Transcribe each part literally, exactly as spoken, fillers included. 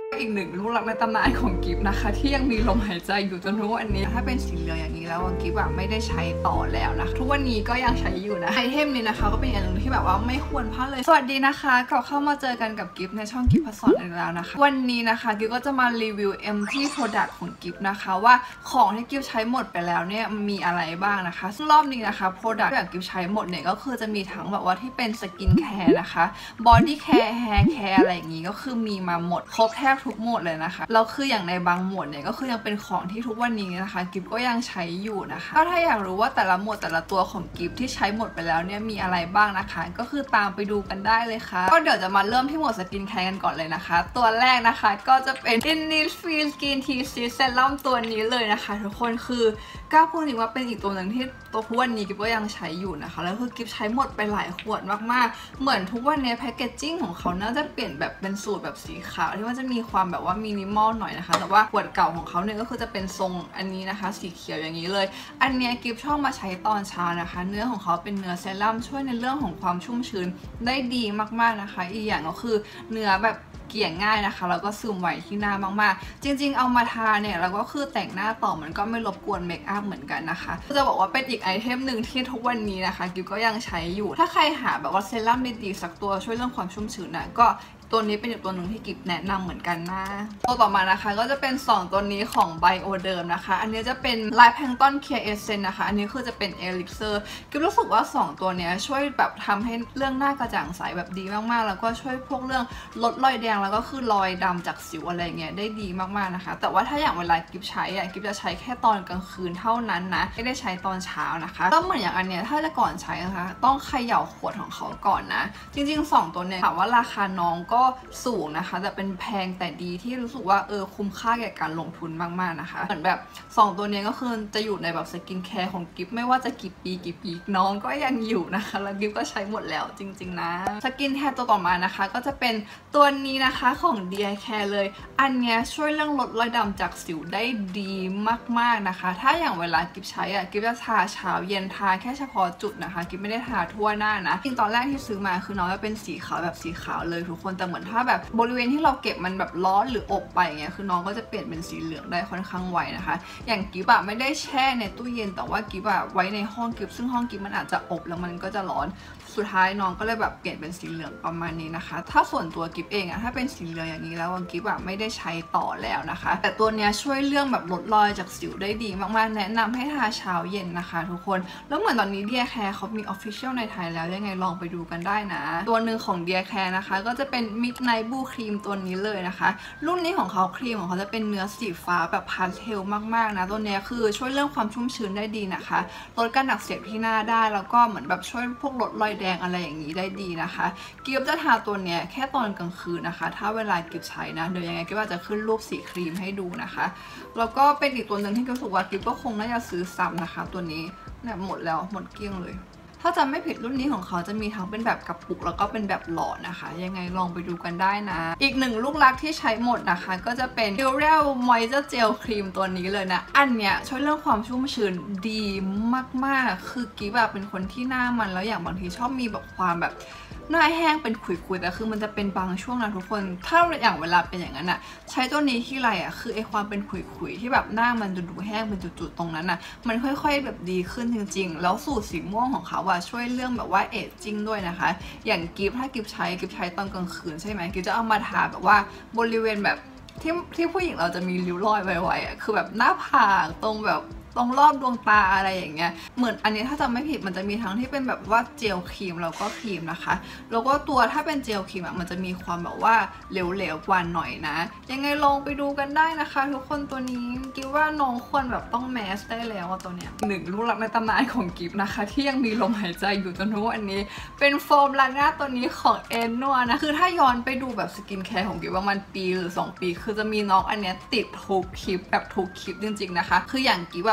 อีกหนึ่งลูกรักในตำนานของกิฟนะคะที่ยังมีลมหายใจอยู่จนทุกวันนี้ถ้าเป็นสีเหลืองอย่างนี้แล้วกิฟแบบไม่ได้ใช้ต่อแล้วนะทุกวันนี้ก็ยังใช้อยู่นะไอเทมนี้นะคะก็เป็นอย่างหนึ่งที่แบบว่าไม่ควรพลาดเลยสวัสดีนะคะกลับเข้ามาเจอกันกับกิฟในช่องกิฟพัสอนอีกแล้วนะคะวันนี้นะคะกิฟก็จะมารีวิว empty product ของกิฟนะคะว่าของที่กิฟใช้หมดไปแล้วเนี่ยมีอะไรบ้างนะคะซึ่งรอบนี้นะคะ product ที่กิฟใช้หมดเนี่ยก็คือจะมีทั้งแบบว่าที่เป็นสกินแคร์นะคะ body care hair care อะไรอย่างนี้ก็คือมีมาหมดครบแทบทุกหมวดเลยนะคะแล้วคืออย่างในบางหมวดเนี่ยก็คือยังเป็นของที่ทุกวันนี้นะคะกิฟก็ยังใช้อยู่นะคะก็ถ้าอยากรู้ว่าแต่ละหมวดแต่ละตัวของกิฟที่ใช้หมดไปแล้วเนี่ยมีอะไรบ้างนะคะก็คือตามไปดูกันได้เลยค่ะก็เดี๋ยวจะมาเริ่มที่หมวดสกินแคร์กันก่อนเลยนะคะตัวแรกนะคะก็จะเป็น Innisfree Skin Tea Serum ตัวนี้เลยนะคะทุกคนคือกล้าพูดจริงว่าเป็นอีกตัวหนึ่งที่ตัวทุกวันนี้กิฟก็ยังใช้อยู่นะคะแล้วคือกิฟใช้หมดไปหลายขวดมากๆเหมือนทุกวันนี้แพคเกจจิ้งของเขาน่าจะเปลี่ยนแบบเป็นสูตรแบบสีขาวที่มันจะมีความแบบว่ามินิมอลหน่อยนะคะแต่ว่าขวดเก่าของเขาเนี่ยก็คือจะเป็นทรงอันนี้นะคะสีเขียวอย่างนี้เลยอันนี้กิฟชอบมาใช้ตอนเช้านะคะเนื้อของเขาเป็นเนื้อเซรั่มช่วยในเรื่องของความชุ่มชื้นได้ดีมากๆนะคะอีกอย่างก็คือเนื้อแบบเกลี่ยง่ายนะคะแล้วก็ซึมไวที่หน้ามากๆจริงๆเอามาทาเนี่ยแล้วก็คือแต่งหน้าต่อมันก็ไม่รบกวนเมคอัพเหมือนกันนะคะจะบอกว่าเป็นอีกไอเทมหนึ่งที่ทุกวันนี้นะคะกิฟก็ยังใช้อยู่ถ้าใครหาแบบว่าเซรั่มดีๆสักตัวช่วยเรื่องความชุ่มชื้นนะก็ตัวนี้เป็นอีกตัวหนึ่งที่กิฟแนะนำเหมือนกันนะตัวต่อมานะคะก็จะเป็นสองตัวนี้ของ Bioderm นะคะอันนี้จะเป็น Light Plankton Clear Essence นะคะอันนี้คือจะเป็น Elixir กิฟรู้สึกว่าสองตัวนี้ช่วยแบบทำให้เรื่องหน้ากระจ่างใสแบบดีมากๆแล้วก็ช่วยพวกเรื่องลดรอยแดงแล้วก็คือรอยดำจากสิวอะไรเงี้ยได้ดีมากๆนะคะแต่ว่าถ้าอย่างเวลากิฟใช้อ่ะกิฟจะใช้แค่ตอนกลางคืนเท่านั้นนะไม่ได้ใช้ตอนเช้านะคะก็เหมือนอย่างอันเนี้ยถ้าจะก่อนใช้นะคะต้องเขย่าขวดของเขาก่อนนะจริงๆสองตัวเนี้ยถามว่าราคาน้องก็สูงนะคะแต่เป็นแพงแต่ดีที่รู้สึกว่าเออคุ้มค่าแก่การลงทุนมากๆนะคะเหมือนแบบสองตัวนี้ก็คือจะอยู่ในแบบสกินแคร์ของกิฟไม่ว่าจะกี่ปีกี่ปีน้องก็ยังอยู่นะคะแล้วกิฟก็ใช้หมดแล้วจริงๆนะสกินแคร์ตัวต่อมานะคะก็จะเป็นตัวนี้นะคะของ ดี ไอ Care เลยอันนี้ช่วยเรื่องลดรอยดำจากสิวได้ดีมากๆนะคะถ้าอย่างเวลากิฟใช้อ่ะกิฟจะทาเช้าเย็นทาแค่เฉพาะจุดนะคะกิฟไม่ได้ทาทั่วหน้านะจริงตอนแรกที่ซื้อมาคือน้องจะเป็นสีขาวแบบสีขาวเลยทุกคนแต่เหมือนถ้าแบบบริเวณที่เราเก็บมันแบบร้อนหรืออบไปเงี้ยคือน้องก็จะเปลี่ยนเป็นสีเหลืองได้ค่อนข้างไวนะคะอย่างกิฟอะไม่ได้แช่ในตู้เย็นแต่ว่ากิฟอะไว้ในห้องกิฟซึ่งห้องกิฟมันอาจจะอบแล้วมันก็จะร้อนสุดท้ายน้องก็เลยแบบเปลี่ยนเป็นสีเหลืองประมาณนี้นะคะถ้าส่วนตัวกิฟเองอะถ้าเป็นสีเหลืองอย่างนี้แล้วกิฟอะไม่ได้ใช้ต่อแล้วนะคะแต่ตัวเนี้ยช่วยเรื่องแบบลดรอยจากสิวได้ดีมากๆแนะนำให้ทาเช้าเย็นนะคะทุกคนแล้วเหมือนตอนนี้ ดี ไอ Care เขามี Official ในไทยแล้วยังไงลองไปดูกันได้นะตัวหนึ่งของ ดี ไอ Care นะคะก็จะเป็น Midnight Blue Cream ตัวนี้เลยนะคะรุ่นนี้ของเขาครีมของเขาจะเป็นเนื้อสีฟ้าแบบพาสเทลมากๆนะตัวนี้คือช่วยเรื่องความชุ่มชื้นได้ดีนะคะลดการอักเสบที่หน้าได้แล้วก็เหมือนแบบช่วยพวกลดรอยแดงอะไรอย่างนี้ได้ดีนะคะกิฟจะทาตัวเนี้ยแค่ตอนกลางคืนนะคะถ้าเวลากิฟใช้นะเดี๋ยวยังไงกิฟอาจจะขึ้นรูปสีครีมให้ดูนะคะแล้วก็เป็นอีกตัวหนึ่งที่กิฟรู้สึกว่ากิฟก็คงน่าจะซื้อซ้ำนะคะตัวนี้เนี่ยหมดแล้วหมดเกลี้ยงเลยถ้าจำไม่ผิดรุ่นนี้ของเขาจะมีทั้งเป็นแบบกระปุกแล้วก็เป็นแบบหลอดนะคะยังไงลองไปดูกันได้นะอีกหนึ่งลูกรักที่ใช้หมดนะคะก็จะเป็น L'Oreal Moisture Gel Cream ตัวนี้เลยนะอันเนี้ยช่วยเรื่องความชุ่มชื้นดีมากๆคือกิ๊บแบบเป็นคนที่หน้ามันแล้วอย่างบางทีชอบมีแบบความแบบหน้าแห้งเป็นขุยๆแต่คือมันจะเป็นบางช่วงนะทุกคนถ้าอย่างเวลาเป็นอย่างนั้นอะใช้ตัวนี้ที่ไรอะคือไอความเป็นขุยๆที่แบบหน้ามันจะดูแห้งเป็นจุดๆตรงนั้นอะมันค่อยๆแบบดีขึ้นจริงๆแล้วสูตรสีม่วงของเขาอะช่วยเรื่องแบบว่าเอจจิ้งด้วยนะคะอย่างกิฟถ้ากิฟใช้กิฟใช้ตอนกลางคืนใช่ไหมกิฟจะเอามาทาแบบว่าบริเวณแบบที่ที่ผู้หญิงเราจะมีริ้วรอยไวๆอะคือแบบหน้าผากตรงแบบตรงรอบดวงตาอะไรอย่างเงี้ยเหมือนอันนี้ถ้าจำไม่ผิดมันจะมีทั้งที่เป็นแบบว่าเจลครีมแล้วก็ครีมนะคะแล้วก็ตัวถ้าเป็นเจลครีมอะมันจะมีความแบบว่าเหลวๆกว่าหน่อยนะยังไงลองไปดูกันได้นะคะทุกคนตัวนี้กิฟว่าน้องควรแบบต้องแมสได้แล้วตัวเนี้ยหนึ่งลูกรักในตำนานของกิฟนะคะที่ยังมีลมหายใจอยู่จนทุกวันนี้เป็นโฟมล้างหน้าตัวนี้ของเอ็นนัวนะคือถ้าย้อนไปดูแบบสกินแคร์ของกิฟว่ามันปีหรือสองปีคือจะมีน้องอันเนี้ยติดทุกคลิปแบบทุกคลิปจริงๆนะคะคืออย่างกิฟแบบ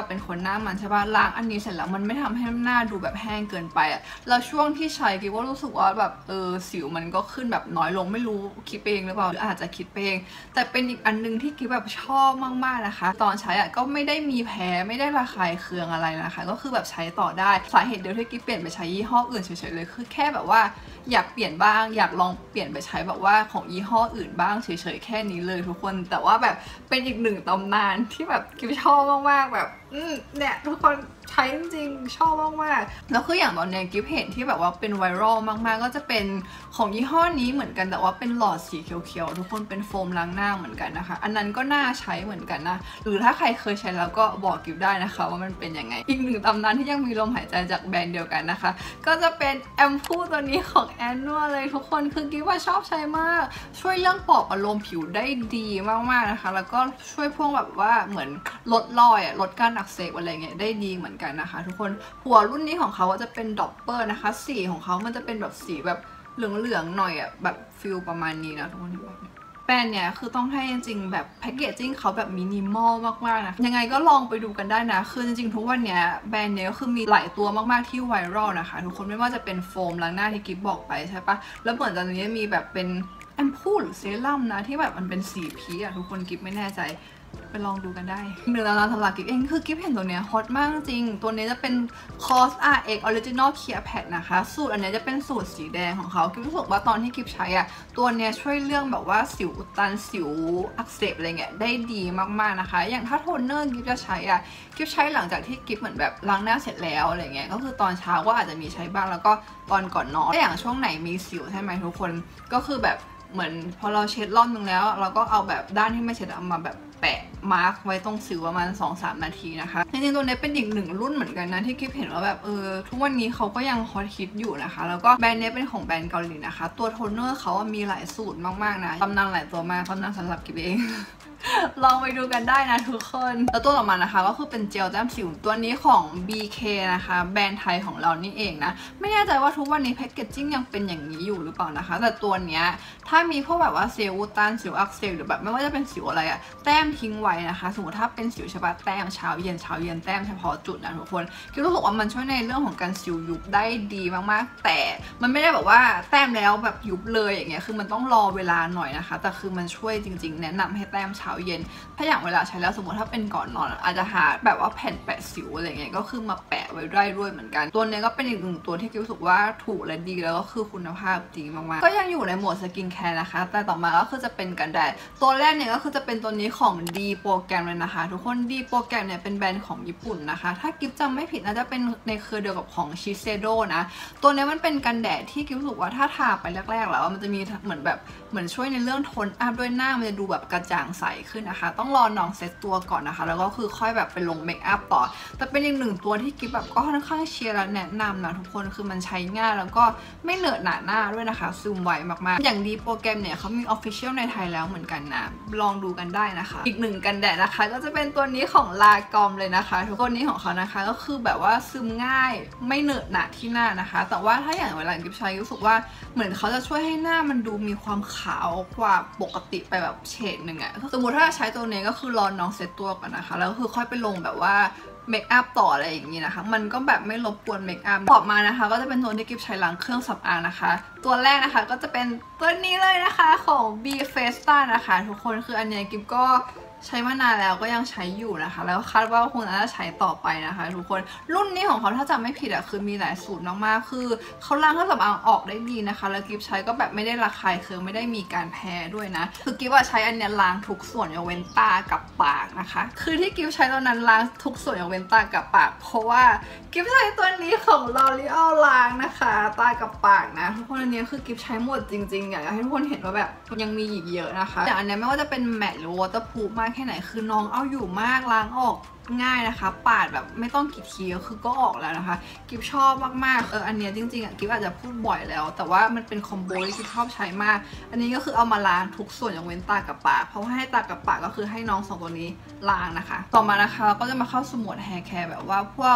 เป็นคนหน้ามันใช่ป่ะล้างอันนี้เสร็จแล้วมันไม่ทำให้หน้าดูแบบแห้งเกินไปอ่ะแล้วช่วงที่ใช้กิ๊บว่ารู้สึกว่าแบบเออสิวมันก็ขึ้นแบบน้อยลงไม่รู้คิดเองหรือเปล่าหรืออาจจะคิดเองแต่เป็นอีกอันนึงที่กิ๊บแบบชอบมากๆนะคะตอนใช้อ่ะก็ไม่ได้มีแพ้ไม่ได้ระคายเคืองอะไรนะคะก็คือแบบใช้ต่อได้สาเหตุเดียวที่กิ๊บเปลี่ยนไปใช้ยี่ห้ออื่นเฉยๆเลยคือแค่แบบว่าอยากเปลี่ยนบ้างอยากลองเปลี่ยนไปใช้แบบว่าของยี่ห้ออื่นบ้างเฉยๆแค่นี้เลยทุกคนแต่ว่าแบบเป็นอีกหนึ่งตำนานที่แบบกิ๊บชอบมากๆแบบอืมเนี่ยทุกคนใช้จริงๆชอบมากๆแล้วคืออย่างตอนนี้กิ๊บเห็นที่แบบว่าเป็นไวรัลมากๆก็จะเป็นของยี่ห้อนี้เหมือนกันแต่ว่าเป็นหลอดสีเขียวๆทุกคนเป็นโฟมล้างหน้าเหมือนกันนะคะอันนั้นก็น่าใช้เหมือนกันนะหรือถ้าใครเคยใช้แล้วก็บอกกิ๊บได้นะคะว่ามันเป็นยังไงอีกหนึ่งตำนานที่ยังมีลมหายใจจากแบรนด์เดียวกันนะคะก็จะเป็นแอมพูตัวนี้ของแอนนัวเลยทุกคนคือกิ๊บว่าชอบใช้มากช่วยเรื่องปลอบอารมณ์ผิวได้ดีมากๆนะคะแล้วก็ช่วยพวกแบบว่าเหมือนลดรอยอะลดการอักเสบอะไรเงี้ยได้ดีเหมือนกันนะคะทุกคนหัวรุ่นนี้ของเขาจะเป็นดอปเปอร์นะคะสีของเขามันจะเป็นแบบสีแบบเหลืองๆหน่อยอะแบบฟิลประมาณนี้นะทุกคนที่บอกแบรนด์เนี่ยคือต้องให้จริงๆแบบแพคเกจจิ้งเขาแบบมินิมอลมากๆนะยังไงก็ลองไปดูกันได้นะคือจริงๆทุกวันเนี้ยแบรนด์เนี้ยก็คือมีหลายตัวมากๆที่ไวรัลนะคะทุกคนไม่ว่าจะเป็นโฟมล้างหน้าที่กิ๊บบอกไปใช่ปะแล้วเหมือนตอนนี้มีแบบเป็นแอมพูลหรือเซรั่มนะที่แบบมันเป็นสีพีชอะทุกคนกิ๊บไม่แน่ใจไปลองดูกันได้หนึ่งร้านสำหรับกิ๊บเองคือกิ๊บเห็นตัวเนี้ยฮอตมากจริงตัวนี้จะเป็น คอส อาร์ เอ็กซ์ Original Clear Pad นะคะสูตรอันนี้จะเป็นสูตรสีแดงของเขากิ๊บรู้สึกว่าตอนที่กิ๊บใช้อะตัวเนี้ยช่วยเรื่องแบบว่าสิวอุดตันสิวอักเสบอะไรเงี้ยได้ดีมากๆนะคะอย่างถ้าโทนเนอร์กิ๊บจะใช้อะกิ๊บใช้หลังจากที่กิ๊บเหมือนแบบล้างหน้าเสร็จแล้วอะไรเงี้ยก็คือตอนเช้าก็อาจจะมีใช้บ้างแล้วก็ตอนก่อนนอนอย่างช่วงไหนมีสิวใช่ไหมทุกคนก็คือแบบเหมือนพอเราเช็ดรอบนึงแล้วเราก็เอาแบบด้านที่ไม่เช็ดเอามาแบบแปะมาร์กไว้ตรงสิวประมาณ สองถึงสาม นาทีนะคะจริงๆตัวนี้เป็นอีกหนึ่งรุ่นเหมือนกันนะที่กิ๊บเห็นว่าแบบเออทุกวันนี้เขาก็ยังฮอตฮิตอยู่นะคะแล้วก็แบรนด์นี้เป็นของแบรนด์เกาหลีนะคะตัวโทนเนอร์เขามีหลายสูตรมากๆนะตำนานหลายตัวมากตำนานสำหรับกิ๊บเอง ลองไปดูกันได้นะทุกคนแล้วตัวต่อมานะคะก็คือเป็นเจลแต้มสิวตัวนี้ของ บี เค นะคะแบรนด์ไทยของเรานี่เองนะไม่แน่ใจว่าทุกวันนี้แพคเกจจิ้งยังเป็นอย่างนี้อยู่หรือเปล่านะคะแต่ตัวเนี้ยถ้ามีพวกแบบว่าสิวอุดตันสิวอักเสบหรือแบบไม่ว่าจะเป็นสิวอะไรอะแต้มทิ้งไว้นะคะสมมติถ้าเป็นสิวใช่ปะแต้มเช้าเย็นเช้าเย็นแต้มเฉพาะจุดนะทุกคนคิดรู้สึกว่ามันช่วยในเรื่องของการสิวยุบได้ดีมากๆแต่มันไม่ได้แบบว่าแต้มแล้วแบบยุบเลยอย่างเงี้ยคือมันต้องรอเวลาหน่อยนะคะแต่คือมันช่วยจริงๆแนะนำให้แต้มเช้าเย็นถ้าอย่างเวลาใช้แล้วสมมติถ้าเป็นก่อนนอนอาจจะหาแบบว่าแผ่นแปะสิวอะไรเงี้ยก็คือมาแปะไว้ได้ด้วยเหมือนกันตัวนี้ก็เป็นอีกหนึ่งตัวที่กิ๊บรู้สึกว่าถูกและดีแล้วก็คือคุณภาพดีมากๆก็ยังอยู่ในหมวดสกินแคร์นะคะแต่ต่อมาก็คือจะเป็นกันแดดตัวแรกเนี่ยก็คือจะเป็นตัวนี้ของ D โปรแกรมเลยนะคะทุกคน D โปรแกรมเนี่ยเป็นแบรนด์ของญี่ปุ่นนะคะถ้ากิ๊บจำไม่ผิดน่าจะเป็นในเครือเดียวกับของชิเซโดนะตัวนี้มันเป็นกันแดดที่กิ๊บรู้สึกว่าถ้าทาไปแรกๆแล้วมันจะมีเหมือนแบบเหมือนช่วยในเรื่องโทนอัพด้วยหน้ามันจะดูแบบกระจ่างใสขึ้นนะคะต้องรอน้องเซตตัวก่อนนะคะแล้วก็คือค่อยแบบไปลงเมคอัพต่อแต่เป็นอีกหนึ่งตัวที่กิ๊บแบบก็ค่อนข้างเชียร์และแนะนำนะทุกคนคือมันใช้ง่ายแล้วก็ไม่เหนอะหนาหน้าด้วยนะคะซึมไวมากๆอย่างดีโปรแกรมเนี่ยเขามี Official ในไทยแล้วเหมือนกันนะลองดูกันได้นะคะอีกหนึ่งกันแดดนะคะก็จะเป็นตัวนี้ของลากอมเลยนะคะทุกคนนี้ของเขานะคะก็คือแบบว่าซึมง่ายไม่เหนอะหนะที่หน้านะคะแต่ว่าถ้าอย่างเวลากิ๊บใช้รู้สึกว่าเหมือนเขาจะช่วยให้หน้ามันดูมีความขาวกว่าปกติไปแบบเฉดหนึ่งอะสมมติถ้าใช้ตัวนี้ก็คือรอน้องเซตตัวก่อนนะคะแล้วก็คือค่อยไปลงแบบว่าเมคอัพต่ออะไรอย่างนี้นะคะมันก็แบบไม่รบกวนเมคอัพต่อมานะคะก็จะเป็นตัวที่กิ๊บใช้ล้างเครื่องสำอางนะคะตัวแรกนะคะก็จะเป็นตัวนี้เลยนะคะของ B Festa นะคะทุกคนคืออันนี้กิ๊บก็ใช้มานานแล้วก็ยังใช้อยู่นะคะแล้วคาดว่าคงจะใช้ต่อไปนะคะทุกคนรุ่นนี้ของเขาถ้าจำไม่ผิดอะคือมีหลายสูตรมากๆคือเขาล้างเครื่องสำอางออกได้ดีนะคะแล้วกิ๊บใช้ก็แบบไม่ได้ระคายเคืองไม่ได้มีการแพ้ด้วยนะคือกิ๊บว่าใช้อันนี้ล้างทุกส่วนยกเว้นตากับปากนะคะคือที่กิ๊บใช้ตอนนั้นล้างทุกส่วนยกเว้นตากับปากเพราะว่ากิ๊บใช้ตัวนี้ของ L'Oreal ล้างนะคะตากับปากนะทุกคนอันนี้คือกิ๊บใช้หมดจริงๆอยากให้ทุกคนเห็นว่าแบบยังมีอีกเยอะนะคะอย่างอันนี้ไม่ว่าจะเป็นแมตต์หรือ waterproof มากแค่ไหนคือน้องเอาอยู่มากล้างออกง่ายนะคะปาดแบบไม่ต้องกี่ทีก็คือก็ออกแล้วนะคะกิ๊บชอบมากๆเอออันนี้จริงๆอ่ะกิ๊บอาจจะพูดบ่อยแล้วแต่ว่ามันเป็นคอมโบที่กิ๊บชอบใช้มากอันนี้ก็คือเอามาล้างทุกส่วนยกเว้นตากับปากเพราะว่าให้ตากับปากก็คือให้น้องสองตัวนี้ล้างนะคะต่อมานะคะเราก็จะมาเข้าสมุดแฮร์แคร์แบบว่าพวก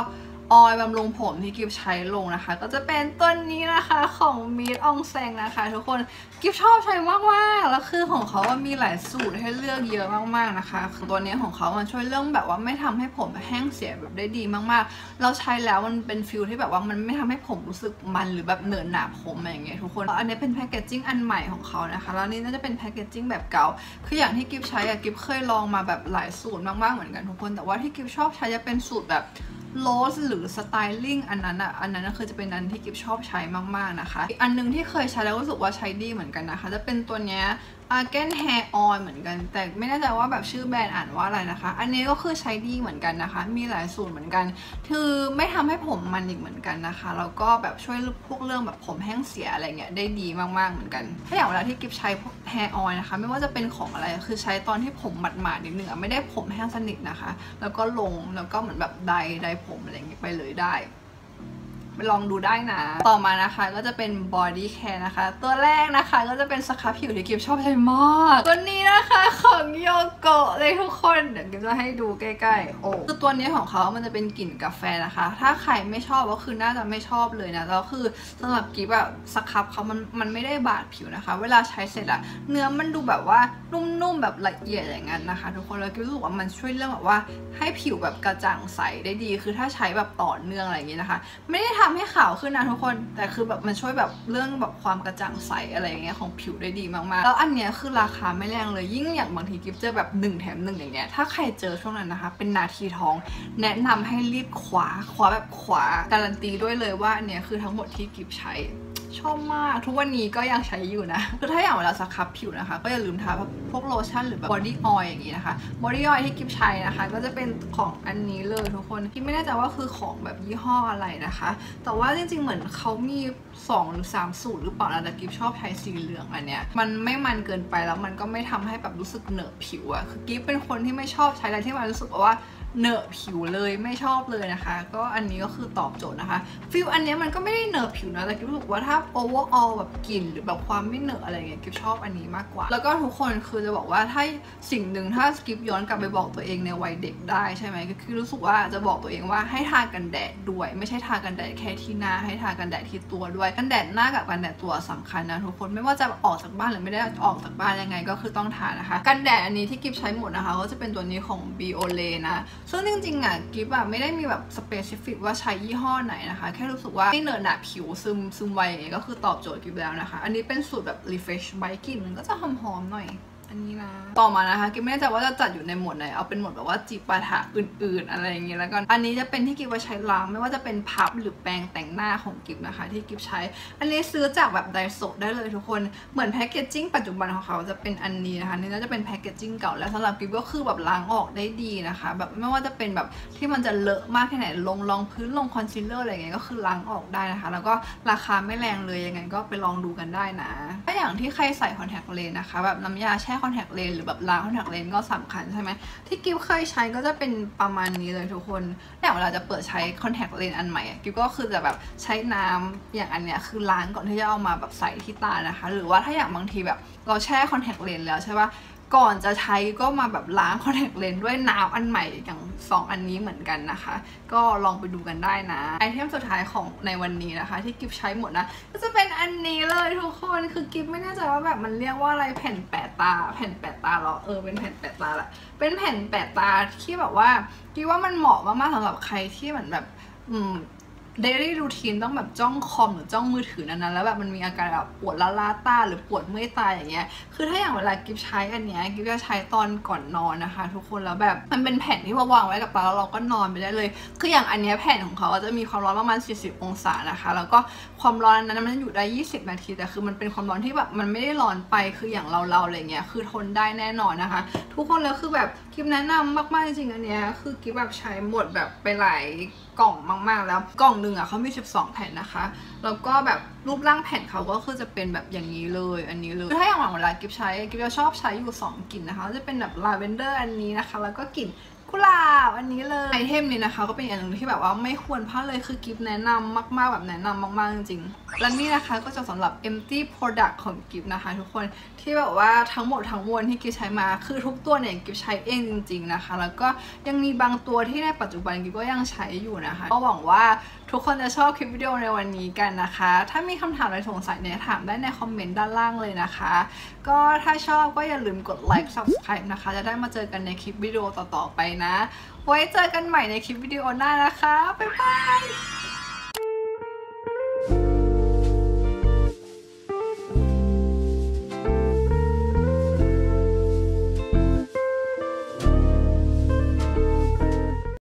ออยล์บำรุงผมที่กิฟใช้ลงนะคะก็จะเป็นตัวนี้นะคะของมีดอองแซงนะคะทุกคนกิฟชอบใช้มากๆแล้วคือของเขาว่ามีหลายสูตรให้เลือกเยอะมากๆนะคะคือตัวนี้ของเขามันช่วยเรื่องแบบว่าไม่ทำให้ผมแห้งเสียแบบได้ดีมากๆเราใช้แล้วมันเป็นฟิลที่แบบว่ามันไม่ทำให้ผมรู้สึกมันหรือแบบเหนอะหนาผมอะไรอย่างเงี้ยทุกคนอันนี้เป็นแพคเกจจิ้งอันใหม่ของเขานะคะแล้วนี่น่าจะเป็นแพคเกจจิ้งแบบเก่าคืออย่างที่กิฟใช้อะกิฟเคยลองมาแบบหลายสูตรมากๆเหมือนกันทุกคนแต่ว่าที่กิฟชอบใช้จะเป็นสูตรแบบโรสหรือสไตลิ่งอันนั้นอ่ะอันนั้นคือจะเป็นอันที่กิฟชอบใช้มากๆนะคะอีกอันนึงที่เคยใช้แล้วรู้สึกว่าใช้ดีเหมือนกันนะคะจะเป็นตัวเนี้ยArgan Hair Oil เหมือนกันแต่ไม่แน่ใจว่าแบบชื่อแบรนด์อ่านว่าอะไรนะคะอันนี้ก็คือใช้ดีเหมือนกันนะคะมีหลายสูตรเหมือนกันคือไม่ทำให้ผมมันอีกเหมือนกันนะคะแล้วก็แบบช่วยพวกเรื่องแบบผมแห้งเสียอะไรเงี้ยได้ดีมากๆเหมือนกันถ้าอย่างเวลาที่กิฟใช้ Hair Oil นะคะไม่ว่าจะเป็นของอะไรคือใช้ตอนที่ผมหมาดๆนิดนึงไม่ได้ผมแห้งสนิทนะคะแล้วก็ลงแล้วก็เหมือนแบบไดไดผมอะไรเงี้ยไปเลยได้ไปลองดูได้นะต่อมานะคะก็จะเป็น body care นะคะตัวแรกนะคะก็จะเป็นสครับผิวที่กิฟชอบใช้มากตัวนี้นะคะของโยโกะเลยทุกคนเดี๋ยวกิฟจะให้ดูใกล้ๆโอ้คือตัวนี้ของเขามันจะเป็นกลิ่นกาแฟนะคะถ้าใครไม่ชอบก็คือน่าจะไม่ชอบเลยนะแล้วคือสำหรับกิฟแบบสครับเขามันมันไม่ได้บาดผิวนะคะเวลาใช้เสร็จอะเนื้อมันดูแบบว่านุ่มๆแบบละเอียดอย่างนั้นนะคะทุกคนแล้วกิฟรู้สึกว่ามันช่วยเรื่องแบบว่าให้ผิวแบบกระจ่างใสได้ดีคือถ้าใช้แบบต่อเนื่องอะไรอย่างนี้นะคะไม่ได้ทำให้ขาวขึ้นนะทุกคนแต่คือแบบมันช่วยแบบเรื่องแบบความกระจ่างใสอะไรอย่างเงี้ยของผิวได้ดีมากๆแล้วอันเนี้ยคือราคาไม่แรงเลยยิ่งอย่างบางทีกิฟเจอแบบหนึ่งแถมหนึ่งอย่างเงี้ยถ้าใครเจอช่วงนั้นนะคะเป็นนาทีทองแนะนำให้รีบคว้าคว้าแบบขวาการันตีด้วยเลยว่าอันเนี้ยคือทั้งหมดที่กิฟใช้ชอบมากทุกวันนี้ก็ยังใช้อยู่นะคือถ้าอย่างเวลาสครับผิวนะคะก็อย่าลืมทาพวกโลชั่นหรือแบบบอดี้ออยล์อย่างนี้นะคะบอดี้ออยล์ที่กิฟใช้นะคะก็จะเป็นของอันนี้เลยทุกคนกิฟไม่แน่ใจว่าคือของแบบยี่ห้ออะไรนะคะแต่ว่าจริงๆเหมือนเขามีสองหรือสามสูตรหรือเปล่านะแต่กิฟชอบใช้สีเหลืองอันเนี้ยมันไม่มันเกินไปแล้วมันก็ไม่ทำให้แบบรู้สึกเหนอะผิวอะคือกิฟเป็นคนที่ไม่ชอบใช้อะไรที่มันรู้สึกว่าเหนอะผิวเลยไม่ชอบเลยนะคะก็อันนี้ก็คือตอบโจทย์นะคะฟิลอันนี้มันก็ไม่ได้เหนอะผิวนะแต่กิฟรู้สึกว่าถ้า overall แบบกลิ่นหรือแบบความไม่เหนอะอะไรเงี้ยกิฟชอบอันนี้มากกว่าแล้วก็ทุกคนคือจะบอกว่าถ้าสิ่งหนึ่งถ้ากิฟย้อนกลับไปบอกตัวเองในวัยเด็กได้ใช่ไหมก็คือรู้สึกว่าจะบอกตัวเองว่าให้ทากันแดดด้วยไม่ใช่ทากันแดดแค่ที่หน้าให้ทากันแดดที่ตัวด้วยกันแดดหน้ากับกันแดดตัวสำคัญนะทุกคนไม่ว่าจะออกจากบ้านหรือไม่ได้ออกจากบ้านยังไงก็คือต้องทานะคะกันแดดอันนี้ที่กิฟใช้หมดนะคะก็จะเป็นตัวนี้ของ Biolay นะซึ่งจริงๆอ่ะกิฟอะไม่ได้มีแบบสเปซิฟิกว่าใช้ยี่ห้อไหนนะคะแค่รู้สึกว่าไม่เหนอะหนะผิวซึมซึมไวอย่างเงี้ยก็คือตอบโจทย์กิฟแล้วนะคะอันนี้เป็นสูตรแบบ refresh by กลิ่นมันก็จะหอมๆหน่อยอันนี้นะต่อมานะคะกิฟไม่แน่ใจว่าจะจัดอยู่ในหมวดไหนเอาเป็นหมวดแบบว่าจิปาถะอื่นๆอะไรอย่างเงี้ยแล้วกันอันนี้จะเป็นที่กิฟว่าใช้ล้างไม่ว่าจะเป็นพับหรือแปรงแต่งหน้าของกิฟนะคะที่กิฟใช้อันนี้ซื้อจากแบบไดโซะได้เลยทุกคนเหมือนแพคเกจจิ้งปัจจุบันของเขาจะเป็นอันนี้นะคะนี่น่าจะเป็นแพคเกจจิ้งเก่าแล้วสำหรับกิฟก็คือแบบล้างออกได้ดีนะคะแบบไม่ว่าจะเป็นแบบที่มันจะเลอะมากแค่ไหนลงรองพื้นลงคอนซีลเลอร์อะไรอย่างเงี้ยก็คือล้างออกได้นะคะแล้วก็ราคาไม่แรงเลยยังไงก็ไปลองดูกันได้นะถ้าอย่างที่ใครใส่คอนแทคเลนส์นะคะแบบน้ำยาแช่คอนแทคเลนส์หรือแบบล้างคอนแทคเลนส์ก็สำคัญใช่ไหมที่กิฟเคยใช้ก็จะเป็นประมาณนี้เลยทุกคนอย่างเวลาจะเปิดใช้คอนแทคเลนส์อันใหม่กิฟก็คือจะแบบใช้น้ำอย่างอันเนี้ยคือล้างก่อนที่จะเอามาแบบใส่ที่ตานะคะหรือว่าถ้าอย่างบางทีแบบเราแช่คอนแทคเลนส์แล้วใช่ปะก่อนจะใช้ก็มาแบบล้างคอนแทคเลนส์ด้วยน้ำอันใหม่อย่างสองอันนี้เหมือนกันนะคะก็ลองไปดูกันได้นะไอเทมสุดท้ายของในวันนี้นะคะที่กิฟใช้หมดนะก็จะเป็นอันนี้เลยทุกคนคือกิฟไม่แน่ใจว่าแบบมันเรียกว่าอะไรแผ่นแปะตาแผ่นแปะตาหรอเออเป็นแผ่นแปะตาแหละเป็นแผ่นแปะตาที่แบบว่ากิฟว่ามันเหมาะมากๆสำหรับใครที่เหมือนแบบอืมเดลี่รูทีนต้องแบบจ้องคอมหรือจ้องมือถือนั้นๆแล้วแบบมันมีอาการแบบปวดล้าล้าตาหรือปวดเมื่อยตาอย่างเงี้ยคือถ้าอย่างเวลากิฟใช้อันเนี้ยกิฟจะใช้ตอนก่อนนอนนะคะทุกคนแล้วแบบมันเป็นแผ่นที่วางไว้กับตาแล้วเราก็นอนไปได้เลยคืออย่างอันเนี้ยแผ่นของเขาจะมีความร้อนประมาณสี่สิบองศานะคะแล้วก็ความร้อนนั้นมันอยู่ได้ยี่สิบนาทีแต่คือมันเป็นความร้อนที่แบบมันไม่ได้ร้อนไปคืออย่างเราเราอะไรเงี้ยคือทนได้แน่นอนนะคะทุกคนแล้วคือแบบกิฟแนะนำมากๆจริงๆอันเนี้ยคือกิฟแบบใช้หมดแบบไปหลายกล่องมากๆแล้วกล่องหนึ่งอ่ะเขามีสิบสองแผ่นนะคะแล้วก็แบบรูปร่างแผ่นเขาก็คือจะเป็นแบบอย่างนี้เลยอันนี้เลยถ้าอย่างเวลากิฟใช้กิฟจะชอบใช้อยู่สองกลิ่นนะคะจะเป็นแบบลาเวนเดอร์อันนี้นะคะแล้วก็กลิ่นกุหลาบอันนี้เลยไอเทมนี้นะคะก็เป็นอย่างหนึ่งที่แบบว่าไม่ควรพลาดเลยคือกิฟแนะนำมากๆแบบแนะนำมากๆจริงๆและนี่นะคะก็จะสำหรับ empty product ของกิฟนะคะทุกคนที่แบบว่าทั้งหมดทั้งมวลที่กิฟใช้มาคือทุกตัวเนี่ยกิฟใช้เองจริงๆนะคะแล้วก็ยังมีบางตัวที่ในปัจจุบันกิฟก็ยังใช้อยู่นะคะก็หวังว่าทุกคนจะชอบคลิปวิดีโอในวันนี้กันนะคะถ้ามีคำถามอะไรสงสัยเนี่ยถามได้ในคอมเมนต์ด้านล่างเลยนะคะก็ถ้าชอบก็อย่าลืมกดไลค์ subscribe นะคะจะได้มาเจอกันในคลิปวิดีโอต่อๆไปนะไว้เจอกันใหม่ในคลิปวิดีโอหน้านะคะบ๊ายบาย